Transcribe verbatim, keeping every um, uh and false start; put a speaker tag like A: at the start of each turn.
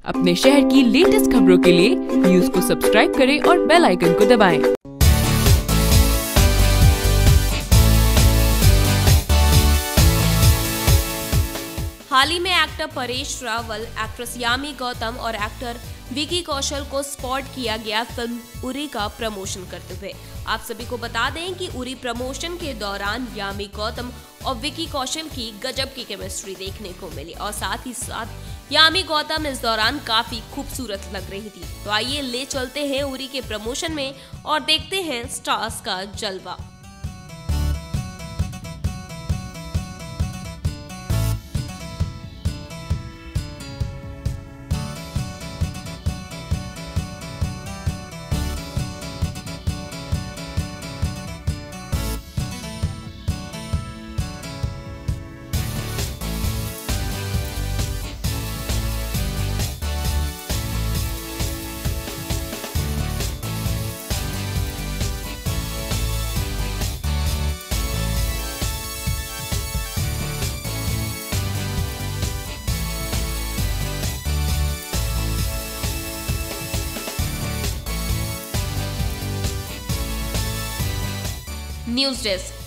A: अपने शहर की लेटेस्ट खबरों के लिए न्यूज को सब्सक्राइब करें और बेल आइकन को दबाएं।
B: हाल ही में एक्टर परेश रावल, एक्ट्रेस यामी गौतम और एक्टर विकी कौशल को स्पॉट किया गया फिल्म उरी का प्रमोशन करते हुए। आप सभी को बता दें कि उरी प्रमोशन के दौरान यामी गौतम और विकी कौशल की गजब की केमिस्ट्री देखने को मिली और साथ ही साथ यामी गौतम इस दौरान काफी खूबसूरत लग रही थी। तो आइए ले चलते हैं उरी के प्रमोशन में और देखते हैं स्टार्स का जलवा। News desk.